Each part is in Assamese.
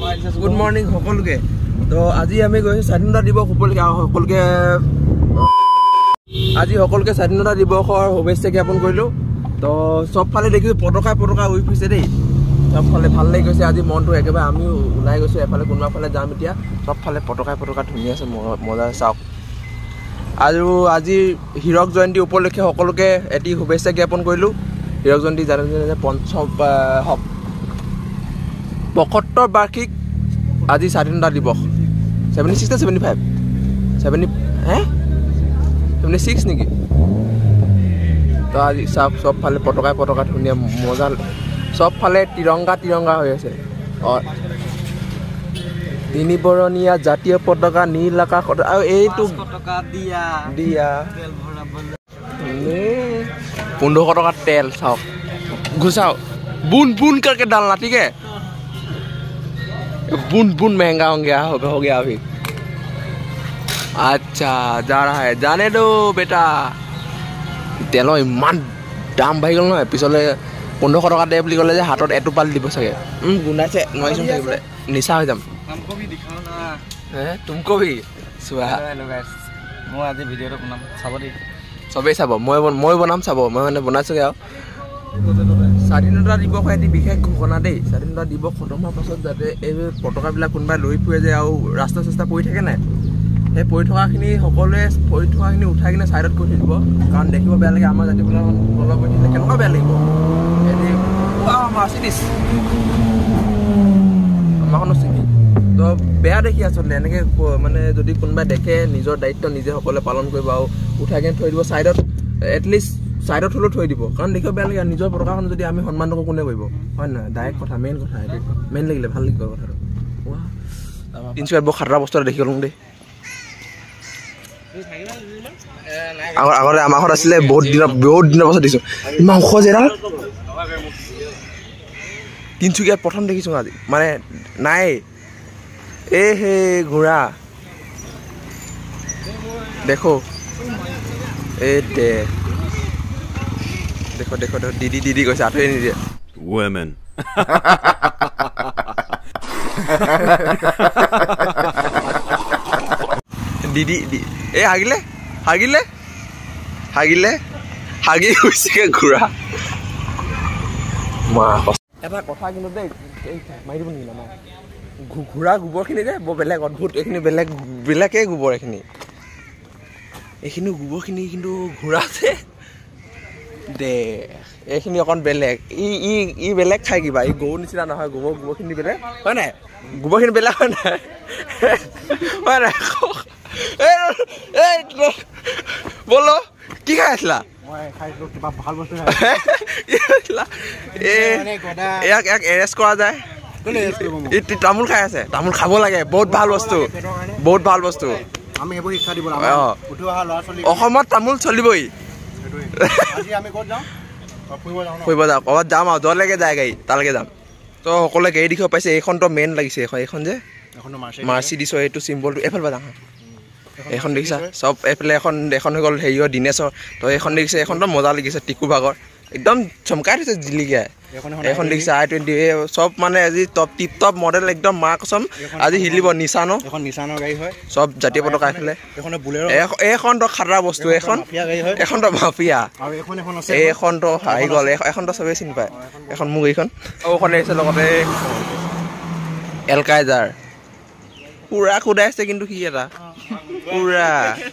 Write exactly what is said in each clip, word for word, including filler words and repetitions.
গুড মৰ্নিং সকলোকে। তো আজি আমি গৈছোঁ স্বাধীনতা দিৱস উপলক্ষে সকলোকে আজি সকলোকে স্বাধীনতা দিৱসৰ শুভেচ্ছা জ্ঞাপন কৰিলোঁ। তো চবফালে দেখিছোঁ পতাকা পতাকা উৰি ফুৰিছে দেই, চবফালে ভাল লাগি গৈছে আজি মনটো। একেবাৰে আমিও ওলাই গৈছোঁ এফালে কোনোবা ফালে যাম এতিয়া। চবফালে পতাকা পতাকা ধুনীয়া আছে, মজা চাওক। আৰু আজি হীৰক জয়ন্তী উপলক্ষে সকলোকে এটি শুভেচ্ছা জ্ঞাপন কৰিলোঁ। হীৰক জয়ন্তী জানে যে পঞ্চম পঁয়সত্তৰ বাৰ্ষিক আজি স্বাধীনতা দিৱস। ছেভেণ্টি ছিক্স নে ছেভেণ্টি ফাইভ ছেভেণ্টি হে ছেভেণ্টি ছিক্স নেকি? তো আজি চাওক চবফালে পতাকা পতাকা ধুনীয়া মজা, চবফালে তিৰংগা তিৰংগা হৈ আছে। অঁ, তিনিবৰণীয়া জাতীয় পতাকা নীল আকাশ আৰু এইটো দিয়া পোন্ধৰশ টকা তেল। চাওক ঘুচাও বুন बुन करके डालना, ठीक है? बुन बुन महंगा हो गया हो गया अभी। अच्छा जा रहा है, जाने दो बेटा। তেলৰ ইমান দাম বাঢ়ি গ'ল নহয়, পিছলৈ পোন্ধৰশ টকা দে বুলি ক'লে যে হাতত এটোপাল দিব চাগে। গোন্ধাইছে নোৱাৰিছোঁ থাকিবলৈ, নিচা হৈ যাম। হে তুমকো ভি চোৱা। মই আজি ভিডিঅ'টো বনাম, চাব দেই চবেই চাব। মই মই বনাম চাব, মই মানে বনাইছোগৈ আৰু। স্বাধীনতা দিৱস এটি বিশেষ ঘোষণা দেই। স্বাধীনতা দিৱস খতম হোৱাৰ পাছত যাতে এই পতাকাবিলাক কোনোবাই লৈ ফুৰে যে আৰু ৰাস্তা চাস্তা পৰি থাকে নাই, সেই পৰি থকাখিনি সকলোৱে পৰি থকাখিনি উঠাই কিনে ছাইডত কৰি দিব, কাৰণ দেখিব বেয়া লাগে। আমাৰ জাতিবিলাক তলত পৰি থাকিলে কেনেকুৱা বেয়া লাগিব। মাৰ্চিডিছ আমাৰখনো চিনি তো বেয়া দেখি আচলতে এনেকৈ মানে যদি কোনোবাই দেখে নিজৰ দায়িত্ব নিজে সকলোৱে পালন কৰিব আৰু উঠাই কিনে থৈ দিব ছাইডত, এটলিষ্ট ছাইডত হ'লেও থৈ দিব, কাৰণ দেখিব বেয়া লাগে। নিজৰ পতাকাখন যদি আমি সন্মান নকৰোঁ কোনে কৰিব, হয় নহয়? ডাইৰেক্ট কথা, মেইন কথা এইটো। মেইন লাগিলে ভাল লাগিব কথাটো। তিনিচুকীয়াত বৰ খাতৰা বস্তু এটা দেখি গ'লোঁ দেই। আগতে আমাৰ ঘৰত আছিলে, বহুত দিনৰ বহুত দিনৰ পাছত দিছোঁ। ইমান ওখ যে এডাল তিনিচুকীয়াত প্ৰথম দেখিছোঁ আজি, মানে নাই এই সেই ঘোঁৰা দেখো এই দে দেখো দেখো দেখো দিদি দিদি কৈছে, আঁতৰি নিদিয়ে। Women. দিদি এই হাগিলে হাগিলে হাগিলে হাগি গৈছেগৈ ঘোঁৰা। এটা কথা কিন্তু দেই, মাৰি দিব নেকি আমাৰ ঘোঁৰা গোবৰখিনি যে বৰ বেলেগ অদ্ভুত। এইখিনি বেলেগ বেলেগেই গোবৰ, এইখিনি এইখিনি গোবৰখিনি কিন্তু ঘোঁৰা যে দে এইখিনি অকণ বেলেগ। ই ই ই বেলেগ খাই কিবা, ই গৰুৰ নিচিনা নহয়। গোবৰ গোবৰখিনি বেলেগ হয় নাই? গোবৰখিনি বেলেগ হয় নাই? হয় নাই? বলো কি খাই আছিলা? ইয়াক ইয়াক এৰেষ্ট কৰা যায়। তামোল খাই আছে, তামোল খাব লাগে, বহুত ভাল বস্তু, বহুত ভাল বস্তু। অসমত তামোল চলিবই। ফুৰিব যাওঁ, ক'ৰবাত যাম আৰু য'লৈকে যায় গাড়ী তালৈকে যাম। তো সকলোৱে গাড়ী দেখিব পাইছে। এইখনতো মেইন লাগিছে, এইখন এইখন যে মাৰ্চিডিছৰ এইটো চিম্বলটো। এইফালে পৰা যাওঁ, এইখন দেখিছা চব। এইফালে এখন এখন হৈ গ'ল হেৰিয়ৰ দিনেশৰ। তো এইখন দেখিছে, এইখনতো মজা লাগিছে। টিকু ভাগৰ একদম চমকাই থৈছে জিলিকিয়াই। এইখন দেখিছে আই টুৱেণ্টি, এই চব মানে আজি টপ টিপ টপ মডেল একদম। মা কচম আজি হিলিব। নিচানো এখন নিচানৰ গাড়ী হয়, চব জাতীয় পতাকা এইফালে। এইখনতো খাতৰা বস্তু, এইখন এইখনতো মাফিয়া, এইখনতো আহি গ'ল। এইখনতো চবেই চিনি পায়। এখন মোক এইখন এইখন আহিছে লগতে এলকাইজাৰ পুৰা খুদাইছে, কিন্তু সি এটা পুৰা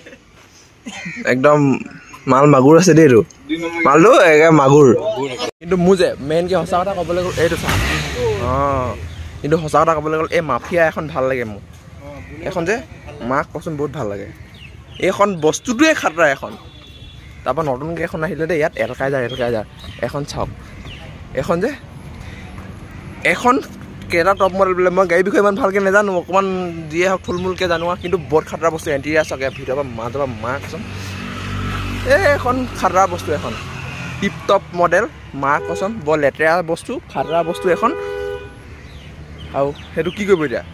একদম মাল মাগুৰ আছে দেই। এইটো মালটো একে মাগুৰ। কিন্তু মোৰ যে মেইনকৈ সঁচা কথা ক'বলৈ গ'ল এইটো চা। অঁ, কিন্তু সঁচা কথা ক'বলৈ গ'ল এই মাফিয়া এখন ভাল লাগে মোক। এখন যে মাক কচোন বহুত ভাল লাগে। এইখন বস্তুটোৱে খাতৰা এখন। তাৰপৰা নতুনকৈ এখন আহিলে দেই ইয়াত, এলকাইজাৰ এলকাইজাৰ এখন চাওক। এখন যে এখন কেইটা টপ মডেল বোলে। মই গাড়ীৰ বিষয়ে ইমান ভালকৈ নাজানো, অকণমান যিয়ে হওক থুলমূলকৈ জানো, কিন্তু বহুত খাতৰা বস্তু। এণ্টেৰিয়াৰ চাওক, ভিতৰৰ পৰা মাজৰ পৰা মা কচোন এইখন খাতৰা বস্তু। এখন টিপ টপ মডেল, মা কচোন বৰ লেতেৰা বস্তু, খাতৰা বস্তু এখন। আৰু সেইটো কি কৰিব এতিয়া?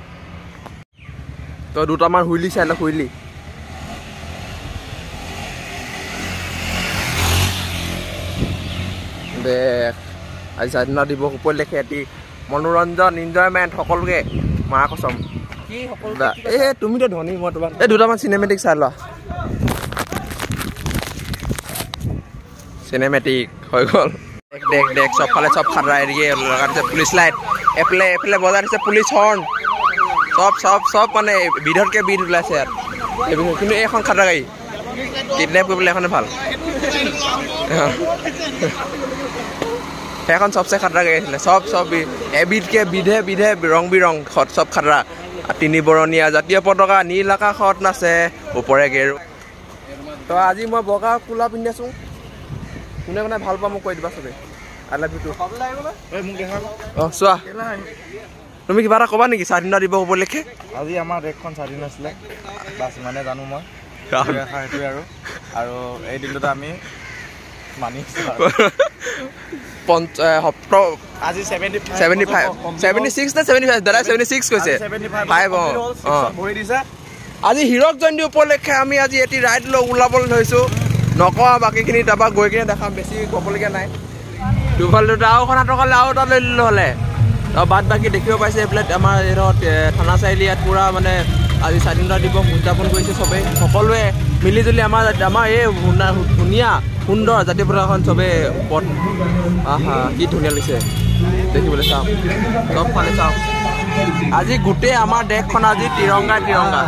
তই দুটামান হুইলি চাই ল, হুইলি দে। আজি স্বাধীনতা দিৱস উপলক্ষে এটি মনোৰঞ্জন এনজয়মেণ্ট সকলোকে মা কচম এই তুমিতো ধনী মই তোমাৰ এই দুটামান চিনেমেটিক চাই লোৱা চিনেমেটিক হৈ গ'ল দেখ দেখ দেখ চবফালে চব খাতৰা এৰিয়ে লগাই দিছে পুলিচ লাইট এফালে এফালে বজাই দিছে পুলিচ হৰ্ণ চব চব চব মানে বিধতকৈ বিধ ওলাইছে ইয়াত কিন্তু এইখন খাতৰা গাড়ী কিডনেপ কৰিবলৈ এখনে ভাল সেইখন চবচে খাতৰা গাড়ী আছিলে চব চব এবিধকে বিধে বিধে ৰং বিৰং চব খাতৰা তিনি বৰণীয়া জাতীয় পতাকা নীল আকাশত নাচে ওপৰে গেৰু তো আজি মই বগা কোলা পিন্ধি আছোঁ কোনে কোনে ভাল পাওঁ মোক কৈ দিবা চবে আই লাভ ইউ টু অঁ চোৱা তুমি কিবা এটা ক'বা নেকি স্বাধীনতা দিৱস উপলক্ষে আজি আমাৰ দেশখন স্বাধীন আছিলে বাছ ইমানে জানো মই সেইটোৱে আৰু আৰু এই দিনটোতে আমি মানি আজি ছেভেণ্টি ফাইভ ছেভেণ্টি ছিক্স নে ছেভেণ্টি ফাইভ দাদা ছেভেণ্টি ছিক্স কৈছে ফাইভ অঁ ভৰি দিছে আজি হীৰক জয়ন্তী উপলক্ষে আমি আজি এটি ৰাইড লৈ ওলাবলৈ ধৰিছোঁ নকওঁ বাকীখিনি তাৰপৰা গৈ কিনে দেখাম বেছি ক'বলগীয়া নাই দুফাল দুটা আৰু এখন হাতৰ কালে আৰু এটা লৈ দিলোঁ হ'লে আৰু বাদ বাকী দেখিব পাইছে এইফালে আমাৰ ধৰক থানা চাৰিআলি ইয়াত পূৰা মানে আজি স্বাধীনতা দিৱস উদযাপন কৰিছে চবেই সকলোৱে মিলিজুলি আমাৰ আমাৰ এই ধুনীয়া সুন্দৰ জাতীয় পতাকাখন চবেই ওপৰত আহা কি ধুনীয়া লাগিছে দেখিবলৈ চাওক চবফালে চাওক আজি গোটেই আমাৰ দেশখন আজি তিৰংগা তিৰংগা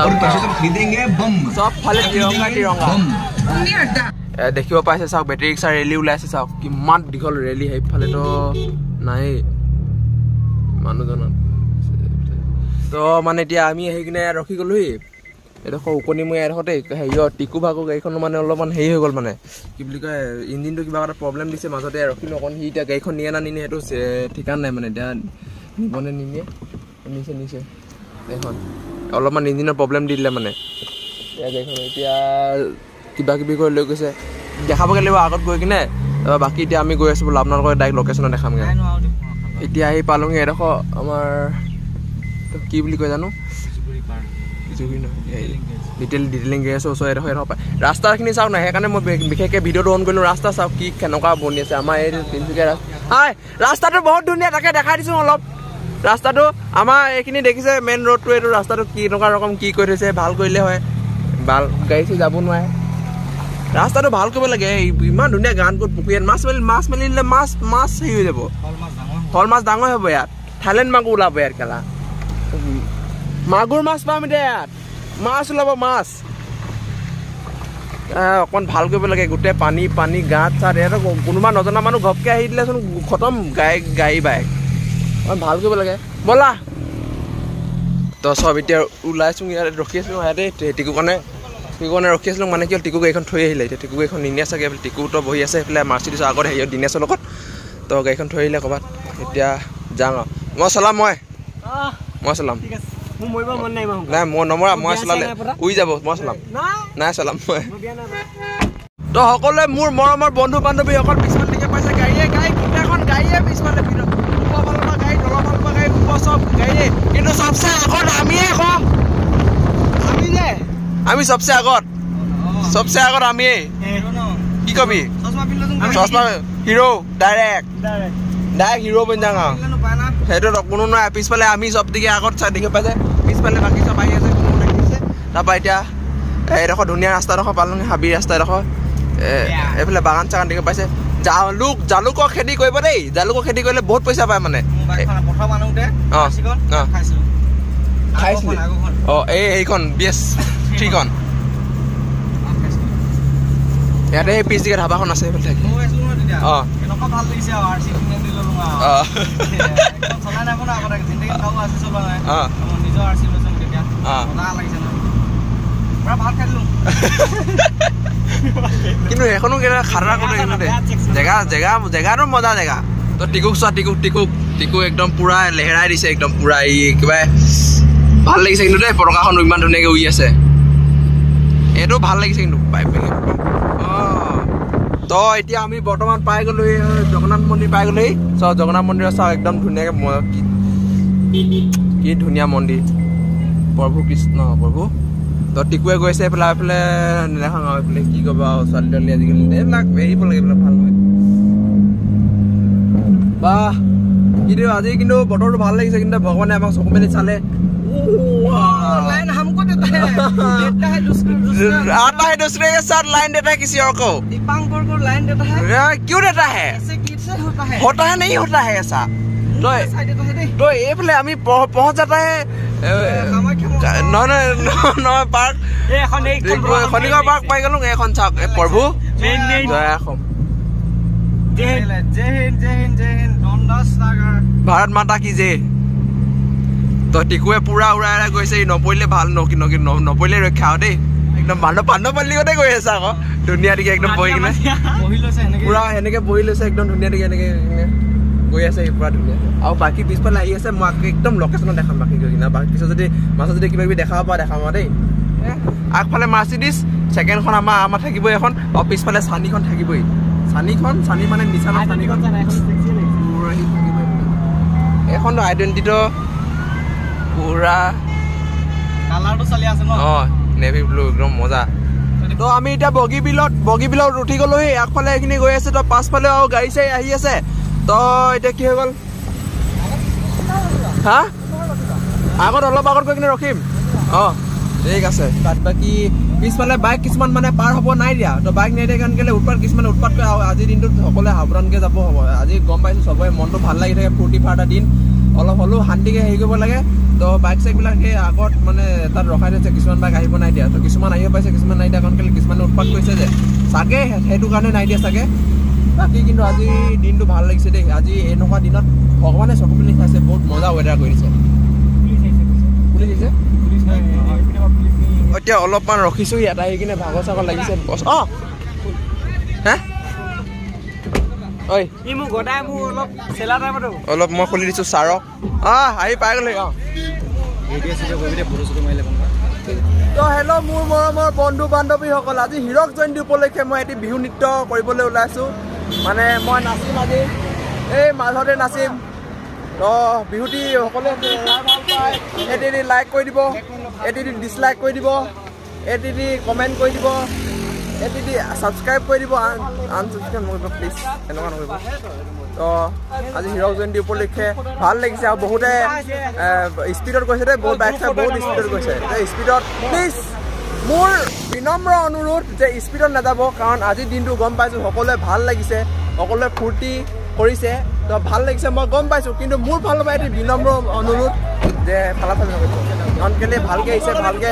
চবফালে তিৰংগা তিৰংগা দেখিব পাইছে চাওক বেটেৰী ৰিক্সা ৰেলী ওলাইছে চাওক কিমান দীঘল ৰেলী সেইফালেতো নাই মানুহজনত তো মানে এতিয়া আমি আহি কিনে ৰখি গ'লোহি এডোখৰ উকনিমূৰীয়া এডোখৰতে হেৰিয়ত টিকু ভাগৰ গাড়ীখন মানে অলপমান হেৰি হৈ গ'ল মানে কি বুলি কয় ইঞ্জিনটো কিবা এটা প্ৰব্লেম দিছে মাজতে ৰখিলোঁ অকণ সি এতিয়া গাড়ীখন নিয়ে না নিনিয়ে সেইটো ঠিকান নাই মানে এতিয়া নিবনে নিনিয়ে নিছে নিছে গাড়ীখন অলপমান ইঞ্জিনৰ প্ৰব্লেম দি দিলে মানে এতিয়া গাড়ীখন এতিয়া কিবা কিবি কৰি লৈ গৈছে দেখাবগৈ লাগিব আগত গৈ কিনে তাৰপৰা বাকী এতিয়া আমি গৈ আছোঁ বোলো আপোনালোকৰ ডাইৰেক্ট লোকেশ্যনত দেখামগৈ এতিয়া আহি পালোঁহি এডোখৰ আমাৰ কি বুলি কয় জানো ডিটেইল ডিটেইলিং গেৰেজৰ ওচৰত এডোখৰ এডোখৰ পায় ৰাস্তাখিনি চাওক নাই সেইকাৰণে মই বিশেষকৈ ভিডিঅ'টো অন কৰিলোঁ ৰাস্তা চাওক কি কেনেকুৱা বনি আছে আমাৰ এই তিনিচুকীয়া ৰাস্তা হয় ৰাস্তাটো বহুত ধুনীয়া তাকে দেখাই দিছোঁ অলপ ৰাস্তাটো আমাৰ এইখিনি দেখিছে মেইন ৰোডটো এইটো ৰাস্তাটো কি এনেকুৱা ৰকম কি কৰি থৈছে ভাল কৰিলে হয় ভাল গাড়ী চাড়ী যাব নোৱাৰে ৰাস্তাটো ভাল কৰিব লাগে ইমান ধুনীয়া গান ক'ত পুখুৰীত মাছ মেলি মাছ মেলিলে মাছ মাছ হেৰি হৈ যাব শ'ল মাছ ডাঙৰ হ'ব ইয়াত থাইলেণ্ড মাগুৰ ওলাব ইয়াত কেলা মাগুৰ মাছ পাম এতিয়া ইয়াত মাছ ওলাব মাছ অকণমান ভাল কৰিব লাগে গোটেই পানী পানী গাঁত চাত ইয়াত কোনোবা নজনা মানুহ ঘপকৈ আহি দিলেচোন খতম গাড়ী গাড়ী বাইক অকণমান ভাল কৰিব লাগে ব'লা তো চব এতিয়া ওলাইছোঁ ইয়াত ৰখি আছোঁ ইয়াতে টিকু কাৰণে টিকু কাৰণে ৰখি আছিলোঁ মানে কি হ'ল টিকু গাড়ীখন থৈ আহিলে এতিয়া টিকু গাড়ীখন নিনিয়ে চাগে টিকুটো বহি আছে সেইফালে মাৰ্চিডিছৰ আগত হেৰি দিনেশৰ লগত তো গাড়ীখন থৈ আহিলে ক'ৰবাত এতিয়া যাওঁ আৰু মই চলাম মই মই চলাম নাই মই নমৰা মই চলালে উৰি যাব মই চলাম নাই চলাম মই তো সকলোৱে মোৰ মৰমৰ বন্ধু বান্ধৱী অকল পিছফালে দেখি পাইছে গাড়ীয়ে গাড়ী গোটেইখন গাড়ীয়ে পিছফালে ভিতৰত ওপৰ ফালৰ পৰা গাড়ী তলৰ ফালৰ পৰা গাড়ী ওপৰ চব গাড়ীয়ে কিন্তু চবচে আগত আমিয়ে আকৌ আমি যে আমি চবচে আগত চবচে আগত আমিয়ে কি কবি চশমা হিৰো ডাইৰেক্ট ডাইৰেক্ট হিৰো বনি যাওঁ আৰু সেইটো কোনো নাই পিছফালে আমি চব দিকে আগত চাই দেখি পাইছে পিছফালে বাকী চব আহি আছে কোনো দেখিছে তাৰপৰা এতিয়া এইডোখৰ ধুনীয়া ৰাস্তাডোখৰ পালোঁ হাবি ৰাস্তা এডোখৰ এইফালে বাগান চাগান দেখি পাইছে জালুক জালুকৰ খেতি কৰিব দেই জালুকৰ খেতি কৰিলে বহুত পইচা পায় মানে অঁ অঁ খাইছিলে অঁ এই এইখন বি এছ থ্ৰীখন ইয়াতে এই পিছ দিকে ধাবাখন আছে সেইফালে থাকে অঁ কিন্তু সেইখনো খাৰা কৰি জেগা জেগা জেগাটো মজা জেগা তো টিকুক চোৱা টিকুক টিকুক টিকু একদম পুৰা লেহেৰাই দিছে একদম পুৰা ই কিবা ভাল লাগিছে কিন্তু দেই পতাকাখন ইমান ধুনীয়াকৈ উৰি আছে এইটো ভাল লাগিছে কিন্তু অঁ তো এতিয়া আমি বৰ্তমান পাই গ'লোহি জগন্নাথ মন্দিৰ পাই গ'লোহি চ জগন্নাথ মন্দিৰত চাওঁ একদম ধুনীয়াকৈ কি ধুনীয়া মন্দিৰ প্ৰভু কৃষ্ণ প্ৰভু তো টিকুৱে গৈছে এইফালে এইফালে নেদেখাওঁ আৰু এইফালে কি ক'ব আৰু ছোৱালী তোৱালী আজিকালি এইবিলাক এৰিব লাগে এইবিলাক ভাল হয় বাহ কিন্তু আজি কিন্তু বতৰটো ভাল লাগিছে কিন্তু ভগৱানে আমাক চকু মেলি চালে लाइन हमको देता है देता है दूसरे आता है दूसरे के साथ लाइन देता है किसी और को दीपांकर को लाइन देता है क्यों देता है ऐसे कैसे होता है होता है नहीं होता है ऐसा तो तो ये पहले हमें पहुंच जाता है no no no no park ए এখন এই খনিকৰ পাৰ্ক পাই গলো এখন চাওক প্ৰভু মেইন মেইন জয় অসম जय हिंद जय हिंद जय हिंद जय हिंद नंदा सागर भारत माता की जय तो टिकुए पूरा उड़ा গৈছে নপৰিলে ভাল নকি নকি নপৰিলে ৰক্ষা হ দেই একদম বান্ধ বান্ধ পাল্লিগতে গৈ আছে আকৌ ধুনীয়া দেখি একদম বহি কিনে বহি লৈছে এনেকে পুৰা এনেকে বহি লৈছে একদম ধুনীয়া দেখি এনেকে গৈ আছে পুৰা ধুনীয়া আৰু বাকী পিছফালে আহি আছে মই একদম লোকেশ্যনত দেখাম বাকী গৈ কিনে বাকী পিছত যদি মাছত যদি কিবা কিবি দেখাব পৰা দেখাম দেই আগফালে মাৰ্চিডিজ ছেকেণ্ডখন আমাৰ আমাৰ থাকিবই এখন আৰু পিছফালে চানিখন থাকিবই চানিখন চানি মানে নিচানৰ চানিখন এখন আইডেণ্টিটিটো পুৰা কালাৰটো চলি আছে ন অ নেভি ব্লু একদম মজা তো আমি এতিয়া বগী বিলত বগী বিলত উঠি গলোহি আগফালে এইখিনি গৈ আছে তো পাছফালে আৰু গাড়ী চাই আহি আছে তো এতিয়া কি হৈ গ'ল হা আগত অলপ আগত গৈ কিনে ৰখিম অ ঠিক আছে তাত বাকী পিছফালে বাইক কিছুমান মানে পাৰ হ'ব নাই দিয়া তো বাইক নাই দিয়া কাৰণ কেলে উৎপাত কিছুমানে উৎপাত কৰে আজিৰ দিনটোত সকলোৱে সাৱধানকৈ যাব হ'ব আজি গম পাইছোঁ চবৰে মনটো ভাল লাগি থাকে ফূৰ্তি ফাৰ্তা দিন অলপ হ'লেও শান্তিকৈ হেৰি কৰিব লাগে তো বাইক চাইকবিলাক সেই আগত মানে তাত ৰখাই থৈছে কিছুমান বাইক আহিব নাই দিয়া তো কিছুমান আহিব পাইছে কিছুমান নাই দিয়া কাৰণ কেলে কিছুমানে উৎপাত কৰিছে যে চাগে সেইটো কাৰণে নাই দিয়া চাগে বাকী কিন্তু আজি দিনটো ভাল লাগিছে দেই আজি এনেকুৱা দিনত ভগৱানে চকু মেলি চাইছে বহুত মজা ৱেডাৰ কৰিছে পুলিচ আহিছে এতিয়া অলপমান ৰখিছোঁ ইয়াত আহি কিনে ভাগৰ চাগৰ লাগিছে অঁ হে ঐ ই মোক গদাই মোক অলপ চেলা টাইমতো অলপ মই খুলি দিছোঁ ছাৰক অঁ আহি পাই গ'লে অঁ তো হেল্ল' মোৰ মৰমৰ বন্ধু বান্ধৱীসকল আজি হীৰক জয়ন্তী উপলক্ষে মই এটি বিহু নৃত্য কৰিবলৈ ওলাইছোঁ মানে মই নাচিম আজি এই মাজতে নাচিম তো বিহুটি সকলোৱে ভাল পায় এটি এটি লাইক কৰি দিব এটি এটি ডিছলাইক কৰি দিব এটি এটি কমেণ্ট কৰি দিব এটি এটি ছাবস্ক্ৰাইব কৰি দিব আনছাবস্ক্ৰাইব নকৰিব প্লিজ এনেকুৱা নকৰিব তো আজি হীৰক জয়ন্তী উপলক্ষে ভাল লাগিছে আৰু বহুতে স্পীডত গৈছে দেই বহুত বাইক চাই বহুত স্পীডত গৈছে স্পীডত প্লিজ মোৰ বিনম্ৰ অনুৰোধ যে স্পীডত নাযাব কাৰণ আজিৰ দিনটো গম পাইছোঁ সকলোৱে ভাল লাগিছে সকলোৱে ফূৰ্তি কৰিছে তো ভাল লাগিছে মই গম পাইছোঁ কিন্তু মোৰ ফালৰ পৰা এটি বিনম্ৰ অনুৰোধ যে ফালাফালি নকৰিব কাৰণ কেলৈ ভালকৈ আহিছে ভালকৈ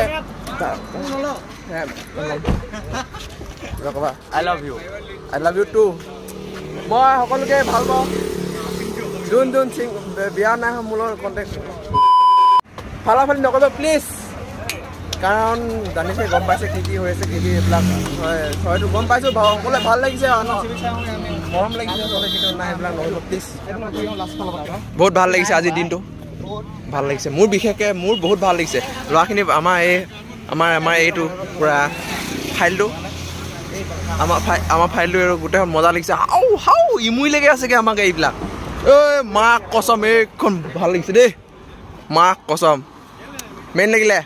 ৰ'বা I love you I love you too মই সকলোকে ভাল পাওঁ যোন যোন চিং বিয়া নাই হোৱা মোৰ লগত কণ্টেক্ট ফালাফালি নকৰিব প্লিজ কাৰণ জানিছে গম পাইছে কি কি হৈ আছে কি কি এইবিলাক হয় হয়তো গম পাইছোঁ সকলোৱে ভাল লাগিছে মৰম লাগিছে চলে কিন্তু নাই এইবিলাক নকৰিব প্লিজ বহুত ভাল লাগিছে আজিৰ দিনটো ভাল লাগিছে মোৰ বিশেষকৈ মোৰ বহুত ভাল লাগিছে ল'ৰাখিনি আমাৰ এই আমাৰ আমাৰ এইটো পূৰা ফাইলটো আমাৰ ফাই আমাৰ ফাইলটো আৰু গোটেইখন মজা লাগিছে হাও হাও ইমুই লাগি আছেগৈ আমাক এইবিলাক ঐ মাক কচম এইখন ভাল লাগিছে দেই মাক কচম মেইন লাগিলে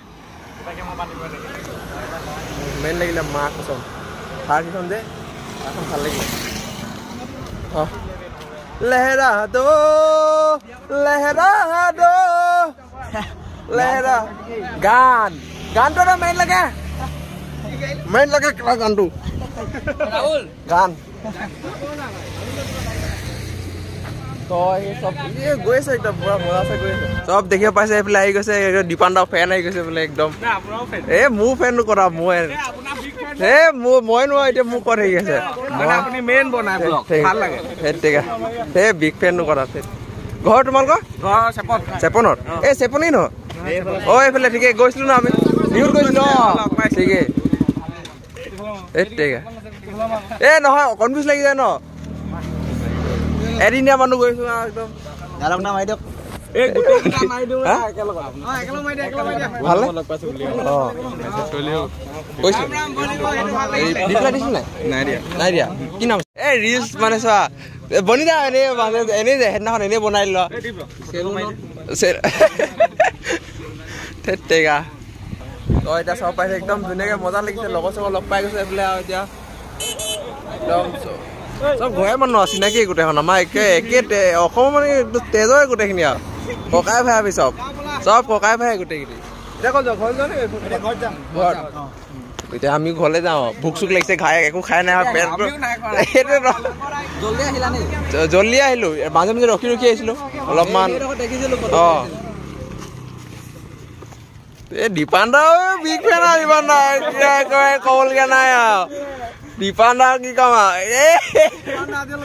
মেইন লাগিলে মাক কচম থাৰকেইখন যে এখন ভাল লাগিলে অঁ লেহেৰা দো লেহেৰা দো লেহেৰা গান গানটো মেইন লাগে মেইন লাগে কিবা গানটো গান তই চব গৈ আছে একদম পুৰা মজা চাই গৈ আছে চব দেখিব পাইছে এইফালে আহি গৈছে দীপান দা ফেন আহি গৈছে বোলে একদম এই মোৰ ফেনটো কৰা মই এই মোৰ মই নোৱাৰো এতিয়া মোৰ ক'ত আহি আছে আপুনি মেইন বনাই ভাল লাগে ঠিক আছে সেই বিগ ফেনটো কৰা ঘৰ তোমালোকৰ ঘৰ চেপন চেপনত এই চেপনেই ন অঁ এইফালে ঠিকেই গৈছিলোঁ ন আমি বিহুত গৈছিলোঁ অঁ ঠিকেই এই ঠিক আছে এই নহয় কনফিউজ লাগি যায় ন এদিনীয়া মানুহ গৈছোঁ একদম ডাইলগ না মাৰি দিয়ক এই গোটেইকেইটা মাৰি দিওঁ একেলগত অঁ একেলগ মাৰি দিয়া একেলগ মাৰি দিয়া ভাল লগ পাইছোঁ বুলি অঁ কৈছোঁ এই ডিপলাই দিছোঁ নাই নাই দিয়া নাই দিয়া কি নাম এই ৰিলছ মানে চোৱা বনি যা এনেই এনেই যে সেইদিনাখন এনেই বনাই দিলোঁ টেকা তই এতিয়া চাব পাইছে একদম ধুনীয়াকৈ মজা লাগিছে লগৰ চগৰ লগ পাই গৈছে এইফালে আৰু এতিয়া একদম চব ঘৰে মানুহ চিনাকি গোটেইখন আমাৰ একে একে অসমৰ মানে তেজৰে গোটেইখিনি আৰু ককাই ভাই আমি চব চব ককাই ভাই গোটেইখিনি এতিয়া ক'ত যাওঁ ঘৰত যাওঁ ঘৰত এতিয়া আমি ঘৰলৈ যাওঁ ভোক চোক লাগিছে খাই একো খাই নাই জল্দি আহিলো মাজে মাজে ৰখি ৰখি আহিছিলো অলপমান অঁ এই দীপান দা বিগ ফেন আৰু দীপান দা ক'বলগীয়া নাই আৰু দীপান দা কি কম আৰু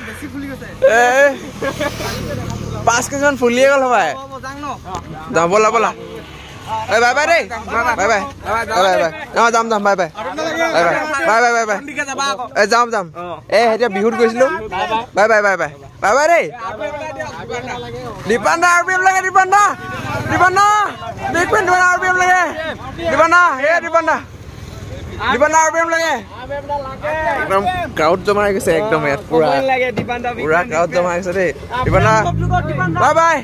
পাঁচ কেজিমান ফুলিয়ে গ'ল হবাই যাওঁ ব'লা ব'লা এই বাই বাই দেই বাই বাই বাই বাই অঁ যাম যাম বাই bye bye bye bye bye বাই এই যাম যাম এই এতিয়া বিহুত গৈছিলোঁ বাই bye bye bye bye bye দেই দীপান দা আৰ পি এম লাগে দীপান দা দীপান দা big fan Dipan R P M লাগে দীপান দা এই দীপান দা দীপান দা আৰ পি এম লাগে একদম ক্ৰাউড জমা হৈ গৈছে একদম ইয়াত পুৰা পুৰা ক্ৰাউড জমা হৈছে দেই Dipan the bye bye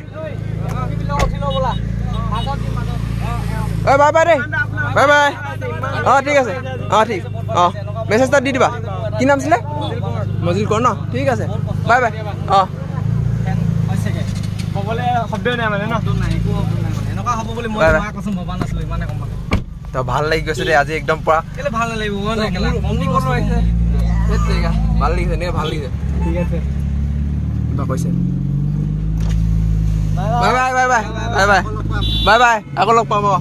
O by bye দেই বাই বাই অঁ ঠিক আছে অঁ ঠিক অঁ মেছেজ এটা দি দিবা কি নাম আছিলে মজিল কৰ ন ঠিক আছে বাই বাই অঁ তো ভাল লাগি গৈছে দেই আজি একদম পুৰা ভাল লাগিব ভাল লাগিছে এনেকৈ ভাল লাগিছে ঠিক আছে কিবা কৈছে বাই bye bye bye bye bye bye বাই আকৌ লগ পাব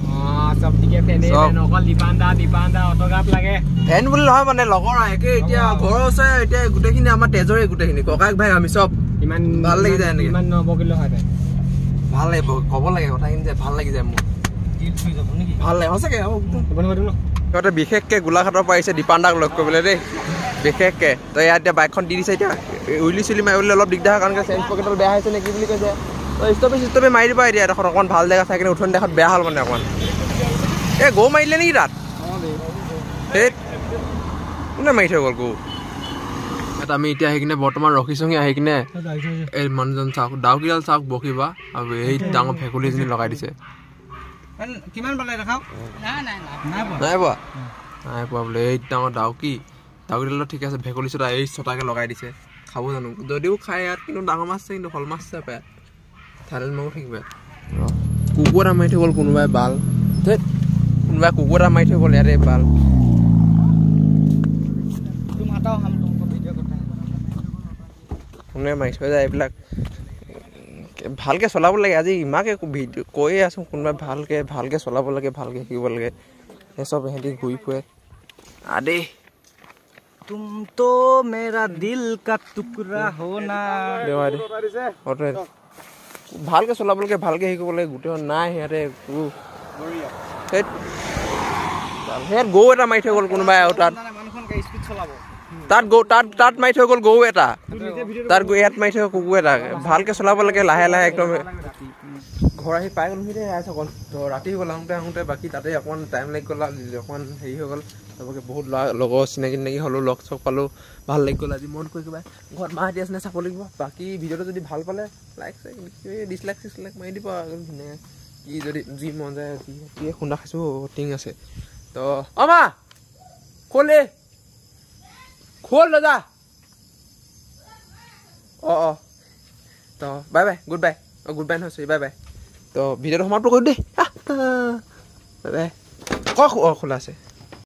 ফেন বুলি নহয় মানে লগৰ একে এতিয়া ঘৰৰ ওচৰে এতিয়া গোটেইখিনি আমাৰ তেজৰে গোটেইখিনি ককাক ভাই আমি চব ইমান ভাল লাগি যায় এনেকৈ ভাল লাগিব ক'ব লাগে কথাখিনি যে ভাল লাগি যায় মোৰ ভাল লাগে সঁচাকৈ সিহঁতে বিশেষকৈ গোলাঘাটৰ পৰা আহিছে দীপান দাক লগ কৰিবলৈ দেই বিশেষকৈ তো ইয়াত এতিয়া বাইকখন দি দিছে এতিয়া উইলি চুলি মাৰিবলৈ অলপ দিগদাৰ হয় কাৰণ চেঞ্জ পকেটত বেয়া হৈছে নেকি বুলি কৈছে তো ষ্টপে চিষ্টপে মাৰি দিবা এতিয়া এডোখৰত অকণমান ভাল জেগা চাই কিনে উঠনি দেখাত বেয়া হ'ল মানে অকণমান এই গৌ মাৰিলে নেকি তাত সেই কোনে মাৰি থৈ গ'ল গৌ ইয়াত আমি এতিয়া আহি কিনে বৰ্তমান ৰখিছোঁহি আহি কিনে এই মানুহজন চাওক ডাউকিডাল চাওক বকিবা আৰু এই ডাঙৰ ভেকুলী এজনী লগাই দিছে নাই পোৱা নাই পোৱা বোলে এই ডাঙৰ ডাউকি ডাউকিডালত ঠিক আছে ভেকুলী চোতা এই ছটাকৈ লগাই দিছে খাব জানো যদিও খাই ইয়াত কিন্তু ডাঙৰ মাছ আছে কিন্তু শ'ল মাছ আছে পায় থাইলেণ্ড মাৰো থাকিব কুকুৰ এটা মাৰি থৈ গ'ল কোনোবাই বাল ধেত কোনোবাই কুকুৰ এটা মাৰি থৈ গ'ল ইয়াতে বাল কোনে মাৰি থৈ যায় এইবিলাক ভালকৈ চলাব লাগে আজি ইমানকৈ ভিডিঅ' কৈয়ে আছোঁ কোনোবাই ভালকৈ ভালকৈ চলাব লাগে ভালকৈ শিকিব লাগে সেই চব সিহঁতি ঘূৰি ফুৰে আদে तुम तो मेरा दिल का टुकड़ा हो ना ভালকৈ চলাব লাগে ভালকৈ শিকিব লাগে গোটেই নাই সিহঁতে সেই গৰু এটা মাৰি থৈ গ'ল কোনোবাই আৰু তাত তাত গৌ তাত তাত মাৰি থৈ গ'ল গৰু এটা তাত ইয়াত মাৰি থৈ কুকুৰ এটা ভালকৈ চলাব লাগে লাহে লাহে একদম ঘৰ আহি পাই গ'লহি দেই আই সকল তো ৰাতি হৈ গ'ল আহোঁতে আহোঁতে বাকী তাতে অকণমান টাইম লাগি গ'ল অকণমান হেৰি হৈ গ'ল চবকে বহুত ল'ৰা লগৰ চিনাকি চিনাকি হ'লোঁ লগ চগ পালোঁ ভাল লাগি গ'ল আজি মন কৰি কিবা ঘৰত মাহঁতি আছে চাব লাগিব বাকী ভিডিঅ'টো যদি ভাল পালে লাইক চাইক ডিছলাইক চিছলাইক মাৰি দিব আৰু ধুনীয়া কি যদি যি মন যায় যি কি খুন্দা খাইছোঁ টিং আছে তো অ মা খোলে খোল দাদা অঁ অঁ তো বাই বাই গুড বাই অঁ গুড বাই নহয় চৰি বাই বাই তো ভিডিঅ'টো সমাপ্ত কৰি দেই বাই বাই ক অঁ খোলা আছে